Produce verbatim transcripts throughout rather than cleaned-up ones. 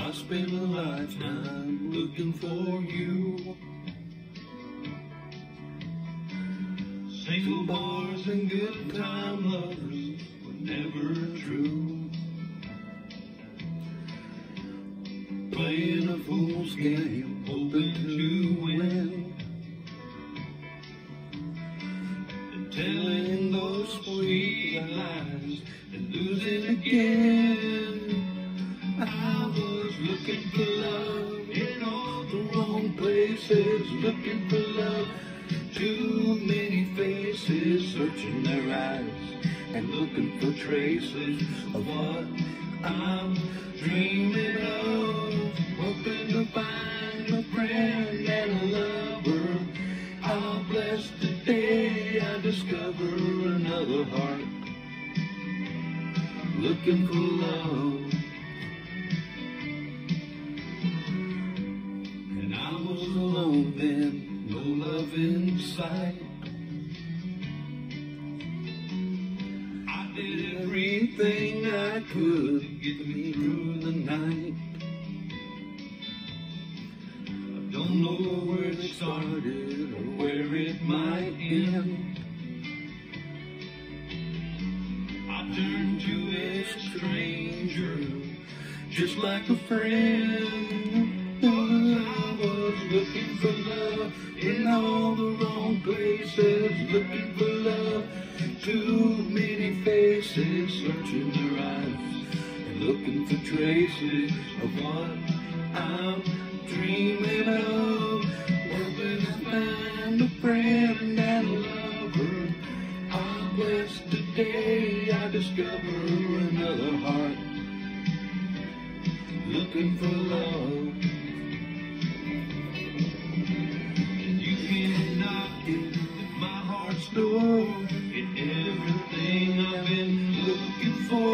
I spent a lifetime looking for you. Single bars and good time lovers were never true. Playing a fool's game, hoping to win, and telling those sweet lies and losing again. I was looking for love in all the wrong places, looking for love. Too many faces searching their eyes and looking for traces of what I'm dreaming of. Hoping to find a friend and a lover. How blessed the day I discover another heart looking for love. And I was alone then, no love in sight. I did everything I could to get me through the night. I don't know where it started or where it might end. I turned to a stranger just like a friend. I was looking for love in all the wrong places, looking for love. Too many faces searching their eyes and looking for traces of what I'm dreaming of. Hoping to find a friend and a lover. How blessed today I discover another heart looking for love. Door in everything I've been looking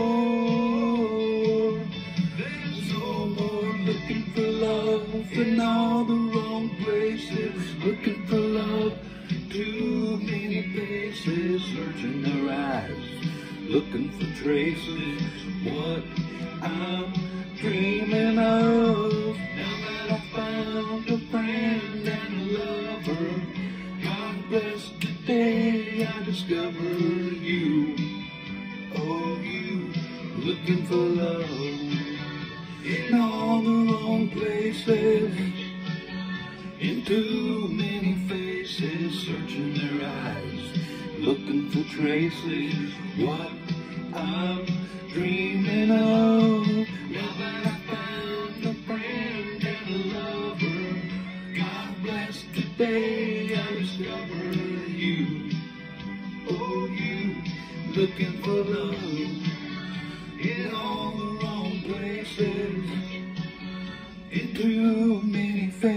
for. There's no more looking for love in all the wrong places, looking for love. Too many faces searching their eyes, looking for traces. What I'm dreaming of. Now that I found a friend and a lover, God bless the day I discover you. Oh, you looking for love in all the wrong places, in too many faces searching their eyes, looking for traces. What I'm dreaming of. Now that I found a friend and a lover, God bless the day I discover you. Oh, you looking for love in all the wrong places, in too many faces.